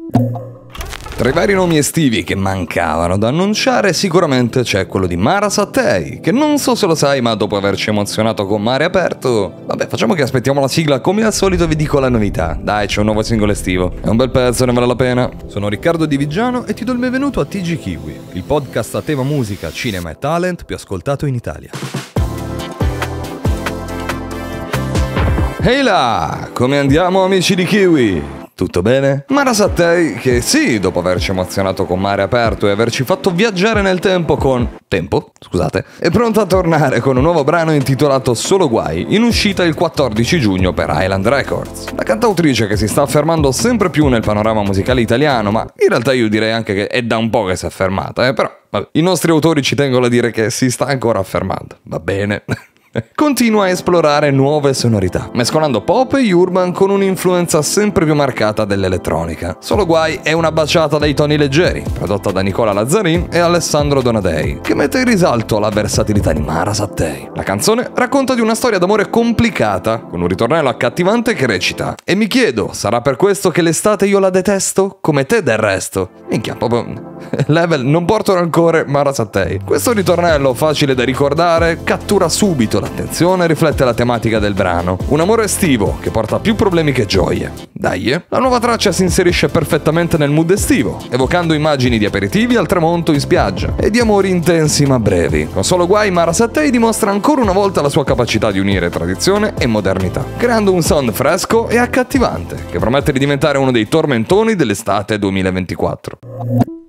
Tra i vari nomi estivi che mancavano da annunciare sicuramente c'è quello di Mara Sattei, che non so se lo sai ma dopo averci emozionato con Mare Aperto, vabbè facciamo che aspettiamo la sigla, come al solito vi dico la novità, dai c'è un nuovo singolo estivo, è un bel pezzo, ne vale la pena. Sono Riccardo Di Vigiano e ti do il benvenuto a TG Kiwi, il podcast a tema musica, cinema e talent più ascoltato in Italia. Ehi là, come andiamo amici di Kiwi? Tutto bene? Mara Sattei, che sì, dopo averci emozionato con Mare Aperto e averci fatto viaggiare nel tempo è pronta a tornare con un nuovo brano intitolato Solo Guai, in uscita il 14 giugno per Island Records. La cantautrice che si sta affermando sempre più nel panorama musicale italiano, ma in realtà io direi anche che è da un po' che si è affermata, però vabbè, i nostri autori ci tengono a dire che si sta ancora affermando, va bene? Continua a esplorare nuove sonorità, mescolando pop e urban con un'influenza sempre più marcata dell'elettronica. Solo Guai è una baciata dai toni leggeri, prodotta da Nicola Lazzarin e Alessandro Donadei, che mette in risalto la versatilità di Mara Sattei. La canzone racconta di una storia d'amore complicata, con un ritornello accattivante che recita: e mi chiedo, sarà per questo che l'estate io la detesto? Come te del resto. Minchia, proprio level non porto rancore Mara Sattei. Questo ritornello facile da ricordare cattura subito l'attenzione e riflette la tematica del brano. Un amore estivo che porta più problemi che gioie. Dai, la nuova traccia si inserisce perfettamente nel mood estivo, evocando immagini di aperitivi al tramonto in spiaggia e di amori intensi ma brevi. Con Solo Guai Mara Sattei dimostra ancora una volta la sua capacità di unire tradizione e modernità, creando un sound fresco e accattivante che promette di diventare uno dei tormentoni dell'estate 2024.